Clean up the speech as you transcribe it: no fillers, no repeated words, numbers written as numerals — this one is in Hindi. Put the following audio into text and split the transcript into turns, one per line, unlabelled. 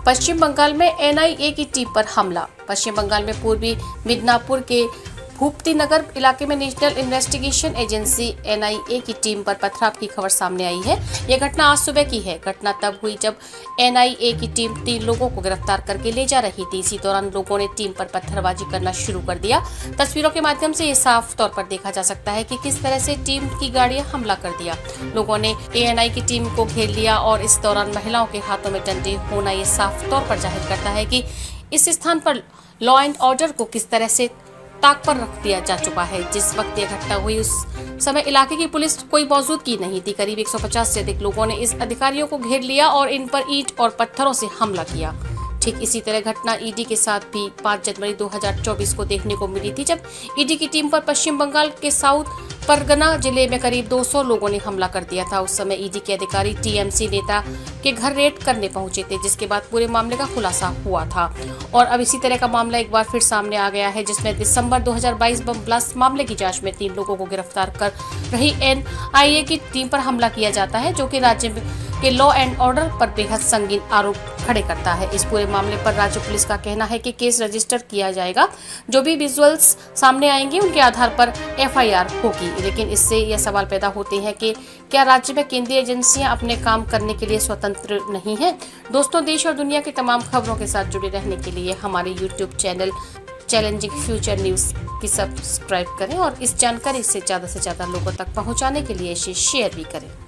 पश्चिम बंगाल में एनआईए की टीम पर हमला। पश्चिम बंगाल में पूर्वी मिदनापुर के भूपति नगर इलाके में नेशनल इन्वेस्टिगेशन एजेंसी एनआईए की टीम पर पथराव की खबर सामने आई है। यह घटना आज सुबह की है। घटना तब हुई जब एनआईए की टीम 3 लोगों को गिरफ्तार करके ले जा रही थी। इसी दौरान लोगों ने टीम पर पत्थरबाजी करना शुरू कर दिया। तस्वीरों के माध्यम से ये साफ तौर पर देखा जा सकता है कि किस तरह से टीम की गाड़ियां हमला कर दिया। लोगों ने एएनआई की टीम को घेर लिया और इस दौरान महिलाओं के हाथों में डंडे होना ये साफ तौर पर जाहिर करता है कि इस स्थान पर लॉ एंड ऑर्डर को किस तरह से ताक पर रख दिया जा चुका है। जिस वक्त यह घटना हुई उस समय इलाके की पुलिस कोई मौजूदगी नहीं थी। करीब 150 से अधिक लोगों ने इस अधिकारियों को घेर लिया और इन पर ईंट और पत्थरों से हमला किया। ठीक इसी तरह घटना ईडी के साथ भी 5 जनवरी 2024 को देखने को मिली थी, जब ईडी की टीम पर पश्चिम बंगाल के साउथ परगना जिले में करीब 200 लोगों ने हमला कर दिया था। उस समय ईडी के अधिकारी टीएमसी नेता के घर रेड करने पहुंचे थे, जिसके बाद पूरे मामले का खुलासा हुआ था। और अब इसी तरह का मामला एक बार फिर सामने आ गया है, जिसमें दिसंबर 2022 बम ब्लास्ट मामले की जांच में 3 लोगों को गिरफ्तार कर रही एनआईए की टीम पर हमला किया जाता है, जो कि राज्य के लॉ एंड ऑर्डर पर बेहद संगीन आरोप खड़े करता है। इस पूरे मामले पर राज्य पुलिस का कहना है कि केस रजिस्टर किया जाएगा। जो भी विजुअल्स सामने आएंगे उनके आधार पर एफआईआर होगी। लेकिन इससे यह सवाल पैदा होते हैं कि क्या राज्य में केंद्रीय एजेंसियां अपने काम करने के लिए स्वतंत्र नहीं हैं? दोस्तों, देश और दुनिया की तमाम खबरों के साथ जुड़े रहने के लिए हमारे YouTube channel challenging future news की सब्सक्राइब करें और इस जानकारी से ज्यादा लोगों तक पहुंचाने के लिए इसे शेयर भी करें।